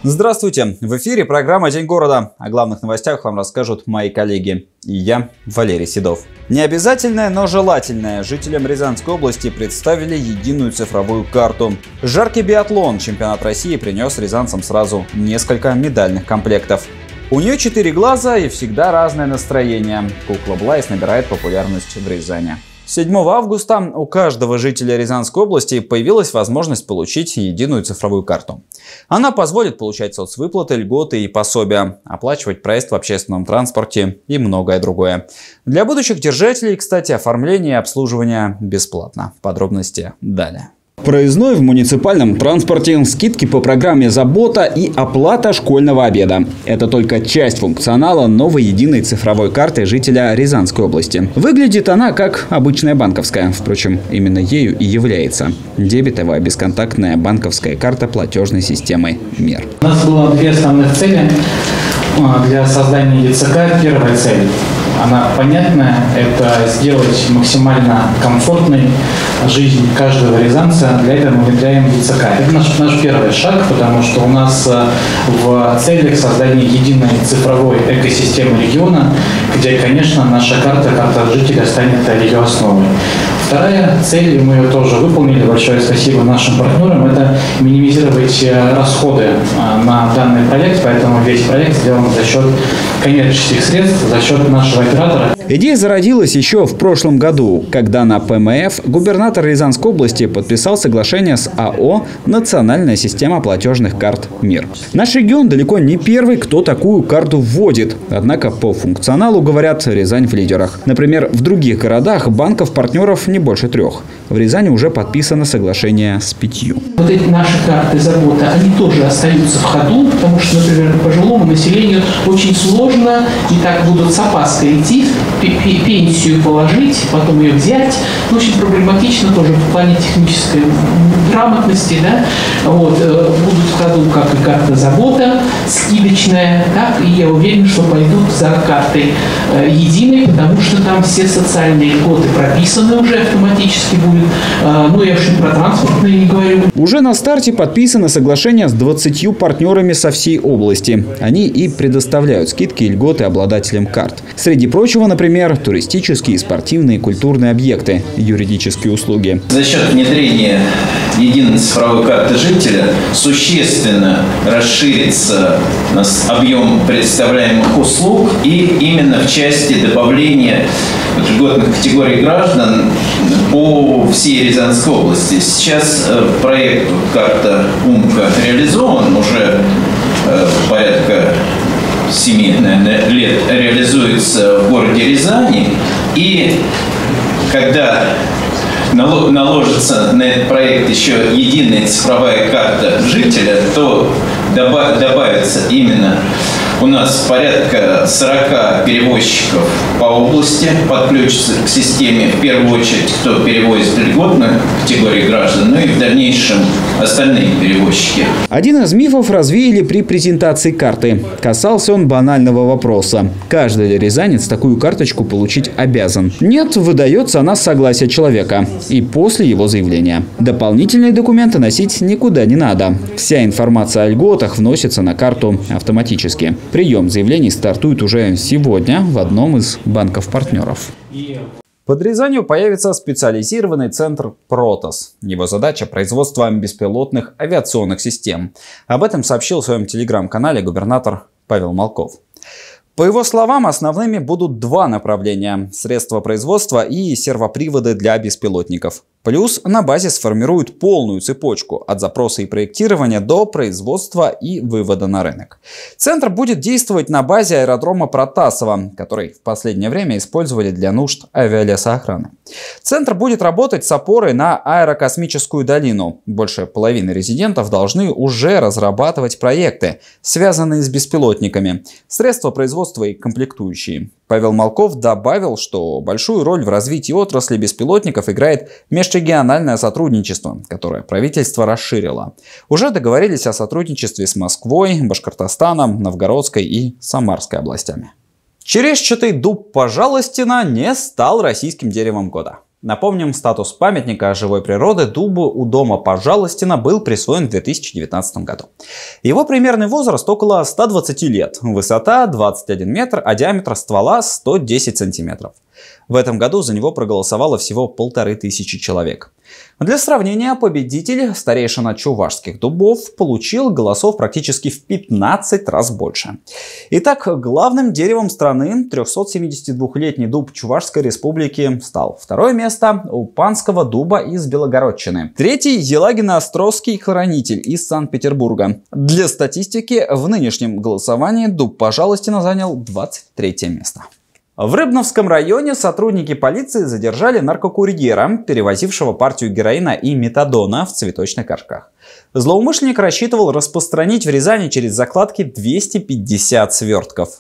Здравствуйте! В эфире программа «День города». О главных новостях вам расскажут мои коллеги. И я, Валерий Седов. Необязательное, но желательное. Жителям Рязанской области представили единую цифровую карту. Жаркий биатлон. Чемпионат России принес рязанцам сразу несколько медальных комплектов. У нее 4 глаза и всегда разное настроение. Кукла Блайс набирает популярность в Рязани. 7 августа у каждого жителя Рязанской области появилась возможность получить единую цифровую карту. Она позволит получать соцвыплаты, льготы и пособия, оплачивать проезд в общественном транспорте и многое другое. Для будущих держателей, кстати, оформление и обслуживание бесплатно. Подробности далее. Проездной в муниципальном транспорте, скидки по программе «Забота» и оплата школьного обеда. Это только часть функционала новой единой цифровой карты жителя Рязанской области. Выглядит она как обычная банковская. Впрочем, именно ею и является. Дебетовая бесконтактная банковская карта платежной системы «Мир». У нас было 2 основных цели для создания ЕЦК. Первая цель, она понятная, это сделать максимально комфортной жизнь каждого рязанца. Для этого мы внедряем ЕЦК. Это наш первый шаг, потому что у нас в целях создания единой цифровой экосистемы региона, где, конечно, наша карта жителя станет ее основой. Вторая цель, и мы ее тоже выполнили, большое спасибо нашим партнерам, это минимизировать расходы на данный проект, поэтому весь проект сделан за счет коммерческих средств, за счет нашего оператора. Идея зародилась еще в прошлом году, когда на ПМФ губернатор Рязанской области подписал соглашение с АО «Национальная система платежных карт МИР». Наш регион далеко не первый, кто такую карту вводит. Однако по функционалу, говорят, Рязань в лидерах. Например, в других городах банков-партнеров не больше 3. В Рязани уже подписано соглашение с 5. Вот эти наши карты «Забота», они тоже остаются в ходу, потому что, например, пожилому населению очень сложно и так будут с опаской идти, пенсию положить, потом ее взять. Очень проблематично тоже в плане технической грамотности. Да? Вот, будут в ходу как и карта «Забота» скидочная, так и я уверен, что пойдут за картой единой, потому что там все социальные льготы прописаны уже автоматически будет. Ну, я уж и про транспортные не говорю. Уже на старте подписано соглашение с 20 партнерами со всей области. Они и предоставляют скидки и льготы обладателям карт. Среди прочего, например, туристические, спортивные, культурные объекты, юридические услуги. За счет внедрения единой цифровой карты жителя существенно расширится объем предоставляемых услуг и именно в части добавления льготных категорий граждан по всей Рязанской области. Сейчас проект «Карта УМКа» реализован, уже порядка 7, наверное, лет реализуется в городе Рязани. И когда наложится на этот проект еще единая цифровая карта жителя, то добавится именно у нас порядка 40 перевозчиков по области, подключатся к системе в первую очередь, кто перевозит льготную категорию граждан, ну и в дальнейшем остальные перевозчики. Один из мифов развеяли при презентации карты. Касался он банального вопроса. Каждый рязанец такую карточку получить обязан. Нет, выдается она с согласия человека и после его заявления. Дополнительные документы носить никуда не надо. Вся информация о льготах вносится на карту автоматически. Прием заявлений стартует уже сегодня в одном из банков-партнеров. Под Рязанью появится специализированный центр «Протос». Его задача – производство беспилотных авиационных систем. Об этом сообщил в своем телеграм-канале губернатор Павел Молков. По его словам, основными будут 2 направления – средства производства и сервоприводы для беспилотников. Плюс на базе сформируют полную цепочку от запроса и проектирования до производства и вывода на рынок. Центр будет действовать на базе аэродрома Протасово, который в последнее время использовали для нужд авиалесоохраны. Центр будет работать с опорой на аэрокосмическую долину. Больше половины резидентов должны уже разрабатывать проекты, связанные с беспилотниками, средства производства и комплектующие. Павел Молков добавил, что большую роль в развитии отрасли беспилотников играет межрегиональное сотрудничество, которое правительство расширило. Уже договорились о сотрудничестве с Москвой, Башкортостаном, Новгородской и Самарской областями. Черещатый дуб Пожалостина не стал российским деревом года. Напомним, статус памятника живой природы дубу у дома Пожалостина был присвоен в 2019 году. Его примерный возраст около 120 лет, высота 21 метр, а диаметр ствола 110 сантиметров. В этом году за него проголосовало всего 1500 человек. Для сравнения, победитель, старейшина чувашских дубов, получил голосов практически в 15 раз больше. Итак, главным деревом страны 372-летний дуб Чувашской республики стал. Второе место у панского дуба из Белогородчины. Третий – Елагино-Острозский хранитель из Санкт-Петербурга. Для статистики, в нынешнем голосовании дуб Пожалостина занял 23 место. В Рыбновском районе сотрудники полиции задержали наркокурьера, перевозившего партию героина и метадона в цветочных горшках. Злоумышленник рассчитывал распространить в Рязани через закладки 250 свертков.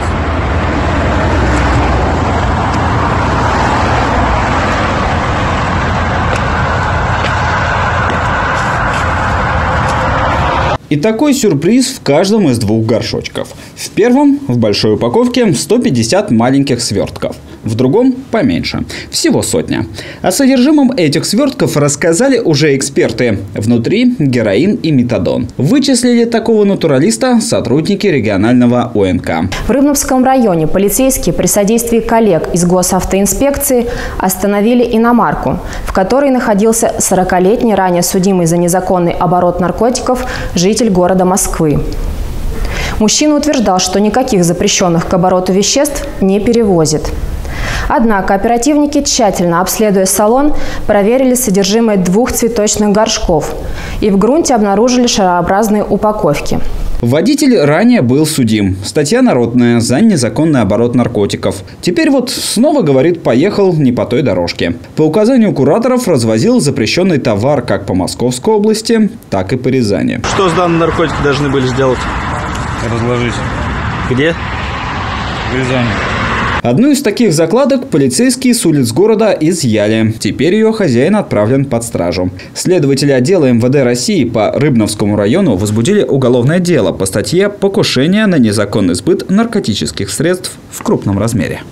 И такой сюрприз в каждом из двух горшочков. В первом, в большой упаковке, 150 маленьких свертков. В другом поменьше. Всего сотня. О содержимом этих свертков рассказали уже эксперты. Внутри героин и метадон. Вычислили такого натуралиста сотрудники регионального ОНК. В Рыбновском районе полицейские при содействии коллег из госавтоинспекции остановили иномарку, в которой находился 40-летний ранее судимый за незаконный оборот наркотиков житель города Москвы. Мужчина утверждал, что никаких запрещенных к обороту веществ не перевозит. Однако оперативники, тщательно обследуя салон, проверили содержимое 2 цветочных горшков и в грунте обнаружили шарообразные упаковки. Водитель ранее был судим. Статья народная за незаконный оборот наркотиков. Теперь вот снова, говорит, поехал не по той дорожке. По указанию кураторов развозил запрещенный товар как по Московской области, так и по Рязани. Что с данным наркотиком должны были сделать? Разложить. Где? В Рязани. Одну из таких закладок полицейские с улиц города изъяли. Теперь ее хозяин отправлен под стражу. Следователи отдела МВД России по Рыбновскому району возбудили уголовное дело по статье «Покушение на незаконный сбыт наркотических средств в крупном размере».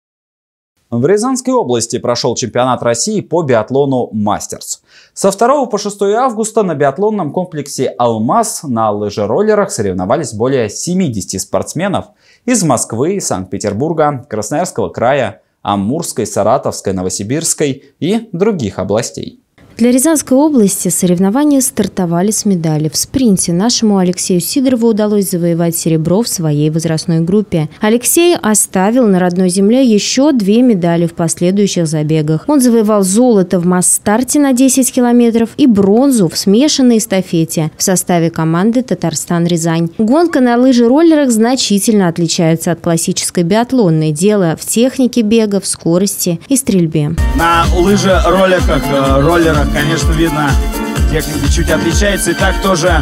В Рязанской области прошел чемпионат России по биатлону «Мастерс». Со 2 по 6 августа на биатлонном комплексе «Алмаз» на лыжероллерах соревновались более 70 спортсменов из Москвы, Санкт-Петербурга, Красноярского края, Амурской, Саратовской, Новосибирской и других областей. Для Рязанской области соревнования стартовали с медали. В спринте нашему Алексею Сидорову удалось завоевать серебро в своей возрастной группе. Алексей оставил на родной земле еще 2 медали в последующих забегах. Он завоевал золото в масс-старте на 10 километров и бронзу в смешанной эстафете в составе команды «Татарстан-Рязань». Гонка на лыжероллерах значительно отличается от классической биатлонной. Дело в технике бега, в скорости и стрельбе. На лыжероллерах, конечно, видно, техника чуть отличается. И так тоже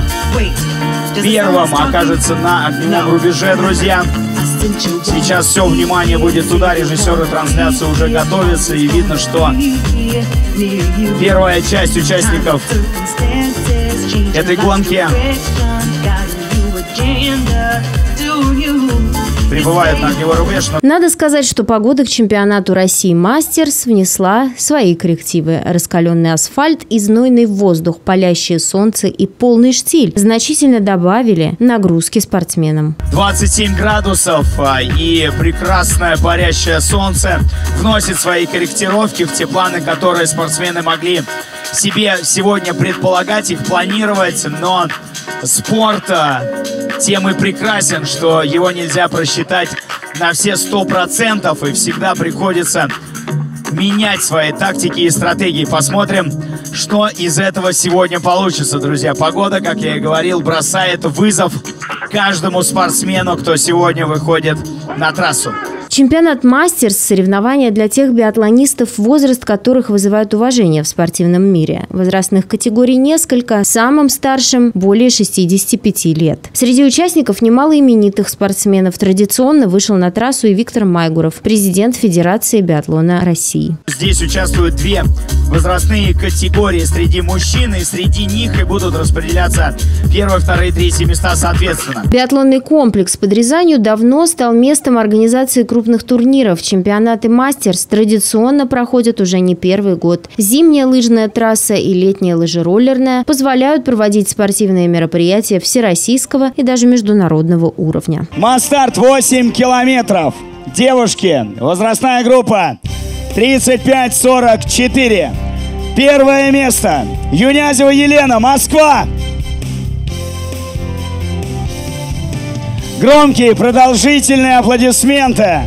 первым окажется на огневом рубеже, друзья. Сейчас все внимание будет туда, режиссеры трансляции уже готовятся. И видно, что первая часть участников этой гонки прибывает на огневой рубеж. Надо сказать, что погода к чемпионату России «Мастерс» внесла свои коррективы. Раскаленный асфальт и знойный воздух, палящее солнце и полный штиль значительно добавили нагрузки спортсменам. 27 градусов и прекрасное парящее солнце вносит свои корректировки в те планы, которые спортсмены могли себе сегодня предполагать, их планировать. Но спорт тем и прекрасен, что его нельзя просчитать на все 100%, и всегда приходится менять свои тактики и стратегии. Посмотрим, что из этого сегодня получится, друзья. Погода, как я и говорил, бросает вызов каждому спортсмену, кто сегодня выходит на трассу. Чемпионат «Мастерс» – соревнования для тех биатлонистов, возраст которых вызывает уважение в спортивном мире. Возрастных категорий несколько, самым старшим – более 65 лет. Среди участников немало именитых спортсменов. Традиционно вышел на трассу и Виктор Майгуров, президент Федерации биатлона России. Здесь участвуют 2 возрастные категории среди мужчин, и среди них и будут распределяться 1, 2, 3 места соответственно. Биатлонный комплекс под Рязанью давно стал местом организации крупных крупных турниров. Чемпионаты «Мастерс» традиционно проходят уже не первый год. Зимняя лыжная трасса и летняя лыжероллерная позволяют проводить спортивные мероприятия всероссийского и даже международного уровня. Масс-старт 8 километров. Девушки, возрастная группа 35-44. Первое место. Юнязева Елена, Москва. Громкие, продолжительные аплодисменты.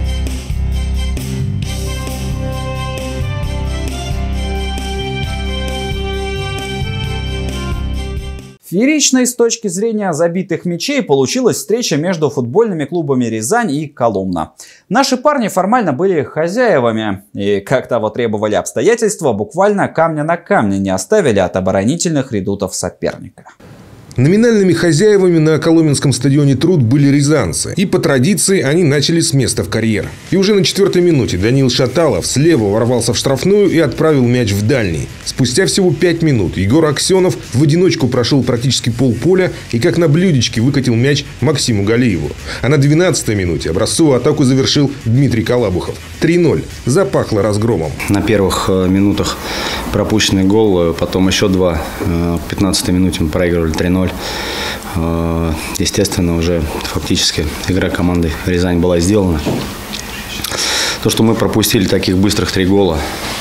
Фееричной с точки зрения забитых мячей получилась встреча между футбольными клубами «Рязань» и «Коломна». Наши парни формально были хозяевами и, как того требовали обстоятельства, буквально камня на камне не оставили от оборонительных редутов соперника. Номинальными хозяевами на Коломенском стадионе «Труд» были рязанцы. И по традиции они начали с места в карьер. И уже на 4-й минуте Даниил Шаталов слева ворвался в штрафную и отправил мяч в дальний. Спустя всего 5 минут Егор Аксенов в одиночку прошел практически полполя и как на блюдечке выкатил мяч Максиму Галиеву. А на 12-й минуте образцовую атаку завершил Дмитрий Колабухов. 3-0. Запахло разгромом. На первых минутах пропущенный гол, потом еще два. В 15-й минуте мы проигрывали 3-0. Естественно, уже фактически игра команды «Рязань» была сделана. То, что мы пропустили таких быстрых 3 гола,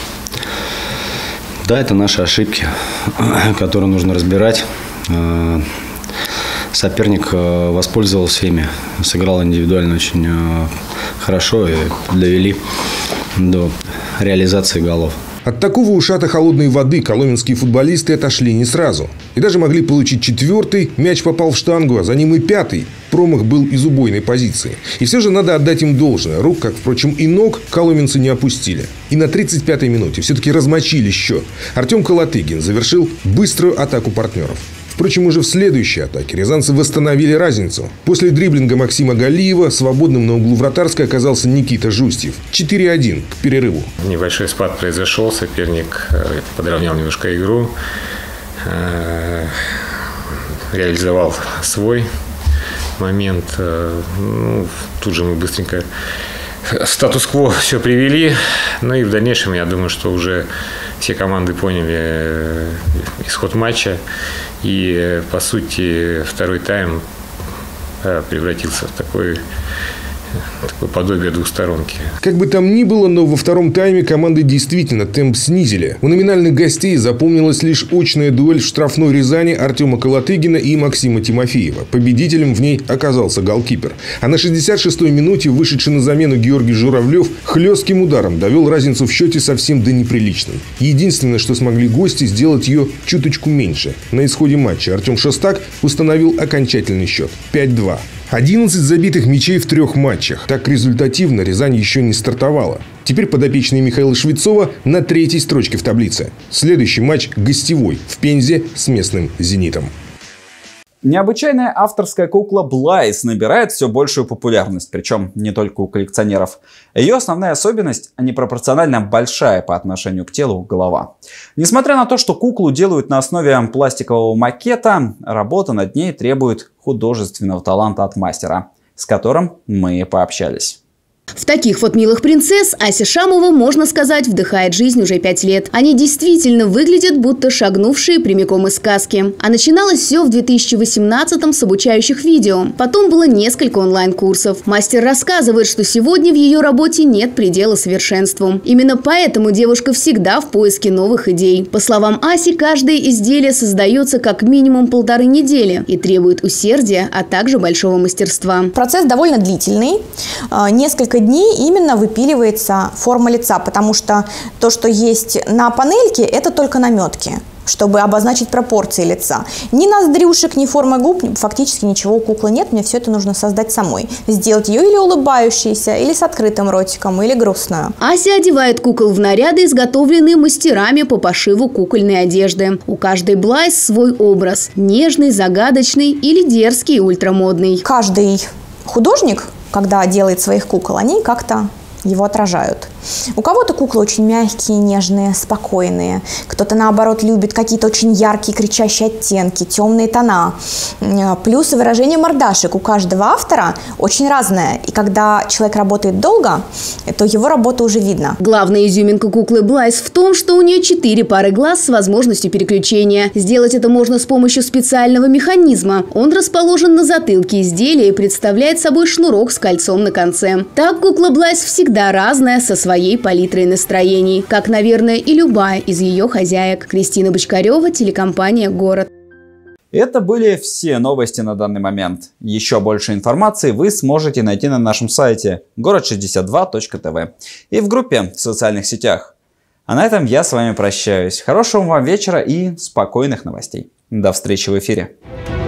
да, это наши ошибки, которые нужно разбирать. Соперник воспользовался ими, сыграл индивидуально очень хорошо и довели до реализации голов. От такого ушата холодной воды коломенские футболисты отошли не сразу. И даже могли получить 4-й, мяч попал в штангу, а за ним и 5-й. Промах был из убойной позиции. И все же надо отдать им должное. Рук, как, впрочем, и ног коломенцы не опустили. И на 35-й минуте все-таки размочили счет. Артем Колотыгин завершил быструю атаку партнеров. Впрочем, уже в следующей атаке рязанцы восстановили разницу. После дриблинга Максима Галиева свободным на углу вратарской оказался Никита Жустьев. 4-1 к перерыву. Небольшой спад произошел, соперник подровнял немножко игру, реализовал свой момент. Тут же мы быстренько статус-кво все привели. Ну и в дальнейшем, я думаю, что уже все команды поняли исход матча. И, по сути, второй тайм превратился в такое подобие двусторонки. Как бы там ни было, но во втором тайме команды действительно темп снизили. У номинальных гостей запомнилась лишь очная дуэль в штрафной Рязани Артема Колотыгина и Максима Тимофеева. Победителем в ней оказался голкипер. А на 66-й минуте вышедший на замену Георгий Журавлев хлестким ударом довел разницу в счете совсем до неприличной. Единственное, что смогли гости, сделать ее чуточку меньше. На исходе матча Артем Шостак установил окончательный счет – 5-2. 11 забитых мячей в 3 матчах. Так результативно Рязань еще не стартовала. Теперь подопечные Михаила Швецова на 3-й строчке в таблице. Следующий матч гостевой в Пензе с местным «Зенитом». Необычайная авторская кукла Блайс набирает все большую популярность, причем не только у коллекционеров. Ее основная особенность – непропорционально большая по отношению к телу голова. Несмотря на то, что куклу делают на основе пластикового макета, работа над ней требует художественного таланта от мастера, с которым мы пообщались. В таких вот милых принцесс Ася Шамова, можно сказать, вдыхает жизнь уже 5 лет. Они действительно выглядят, будто шагнувшие прямиком из сказки. А начиналось все в 2018-м с обучающих видео. Потом было несколько онлайн-курсов. Мастер рассказывает, что сегодня в ее работе нет предела совершенству. Именно поэтому девушка всегда в поиске новых идей. По словам Аси, каждое изделие создается как минимум 1,5 недели и требует усердия, а также большого мастерства. Процесс довольно длительный. Несколько дней именно выпиливается форма лица, потому что то, что есть на панельке, это только наметки, чтобы обозначить пропорции лица. Ни ноздрюшек, ни формы губ, фактически ничего у куклы нет, мне все это нужно создать самой. Сделать ее или улыбающейся, или с открытым ротиком, или грустную. Ася одевает кукол в наряды, изготовленные мастерами по пошиву кукольной одежды. У каждой Блайс свой образ – нежный, загадочный или дерзкий, ультрамодный. Каждый художник, когда делает своих кукол, они как-то его отражают. У кого-то куклы очень мягкие, нежные, спокойные. Кто-то, наоборот, любит какие-то очень яркие, кричащие оттенки, темные тона. Плюс выражение мордашек у каждого автора очень разное. И когда человек работает долго, то его работу уже видно. Главная изюминка куклы Блайс в том, что у нее 4 пары глаз с возможностью переключения. Сделать это можно с помощью специального механизма. Он расположен на затылке изделия и представляет собой шнурок с кольцом на конце. Так кукла Блайс всегда разная, со своей палитрой настроений, как, наверное, и любая из ее хозяек. Кристина Бочкарева, телекомпания «Город». Это были все новости на данный момент. Еще больше информации вы сможете найти на нашем сайте город62.tv и в группе в социальных сетях. А на этом я с вами прощаюсь. Хорошего вам вечера и спокойных новостей. До встречи в эфире.